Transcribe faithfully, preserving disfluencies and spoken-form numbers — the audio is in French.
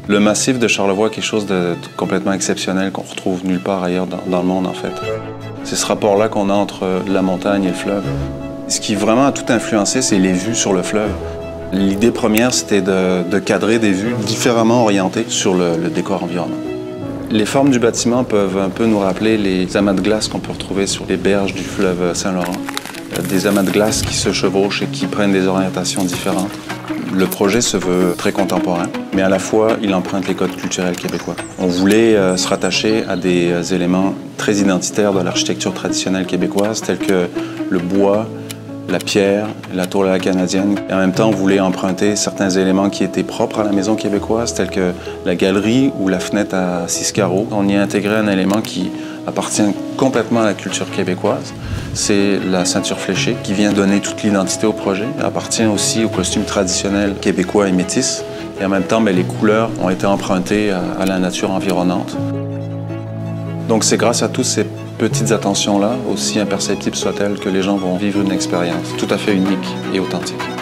Le massif de Charlevoix est quelque chose de complètement exceptionnel qu'on retrouve nulle part ailleurs dans, dans le monde, en fait. C'est ce rapport-là qu'on a entre la montagne et le fleuve. Ce qui vraiment a tout influencé, c'est les vues sur le fleuve. L'idée première, c'était de, de cadrer des vues différemment orientées sur le, le décor environnant. Les formes du bâtiment peuvent un peu nous rappeler les amas de glace qu'on peut retrouver sur les berges du fleuve Saint-Laurent. Des amas de glace qui se chevauchent et qui prennent des orientations différentes. Le projet se veut très contemporain, mais à la fois, il emprunte les codes culturels québécois. On voulait euh, se rattacher à des euh, éléments très identitaires de l'architecture traditionnelle québécoise, tels que le bois, la pierre, la tour de la canadienne. Et en même temps, on voulait emprunter certains éléments qui étaient propres à la maison québécoise, tels que la galerie ou la fenêtre à six carreaux. On y a intégré un élément qui appartient complètement à la culture québécoise. C'est la ceinture fléchée qui vient donner toute l'identité au projet. Elle appartient aussi au costume traditionnel québécois et métis. Et en même temps, bien, les couleurs ont été empruntées à, à la nature environnante. Donc c'est grâce à toutes ces petites attentions-là, aussi imperceptibles soient-elles, que les gens vont vivre une expérience tout à fait unique et authentique.